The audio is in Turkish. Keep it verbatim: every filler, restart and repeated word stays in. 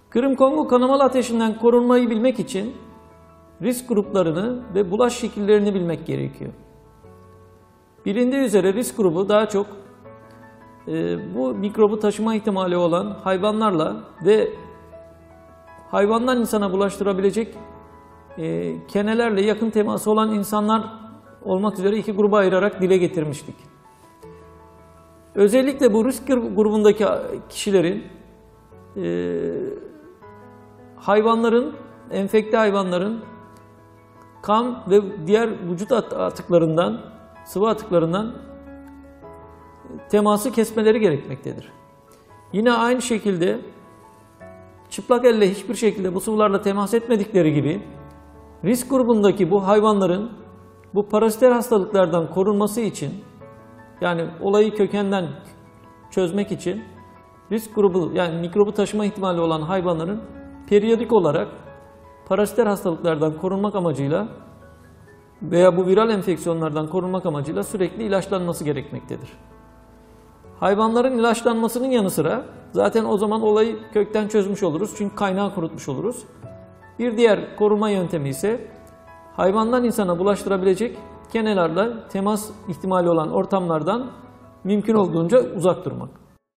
Kırım-Kongo kanamalı ateşinden korunmayı bilmek için risk gruplarını ve bulaş şekillerini bilmek gerekiyor. Bilindiği üzere risk grubu daha çok e, bu mikrobu taşıma ihtimali olan hayvanlarla ve hayvandan insana bulaştırabilecek e, kenelerle yakın teması olan insanlar olmak üzere iki gruba ayırarak dile getirmiştik. Özellikle bu risk grubundaki kişilerin e, hayvanların, enfekte hayvanların kan ve diğer vücut atıklarından, sıvı atıklarından teması kesmeleri gerekmektedir. Yine aynı şekilde çıplak elle hiçbir şekilde bu sıvılarla temas etmedikleri gibi risk grubundaki bu hayvanların bu paraziter hastalıklardan korunması için, yani olayı kökenden çözmek için risk grubu, yani mikrobu taşıma ihtimali olan hayvanların periyodik olarak paraziter hastalıklardan korunmak amacıyla veya bu viral enfeksiyonlardan korunmak amacıyla sürekli ilaçlanması gerekmektedir. Hayvanların ilaçlanmasının yanı sıra zaten o zaman olayı kökten çözmüş oluruz, çünkü kaynağı kurutmuş oluruz. Bir diğer koruma yöntemi ise hayvandan insana bulaştırabilecek kenelerle temas ihtimali olan ortamlardan mümkün olduğunca uzak durmak.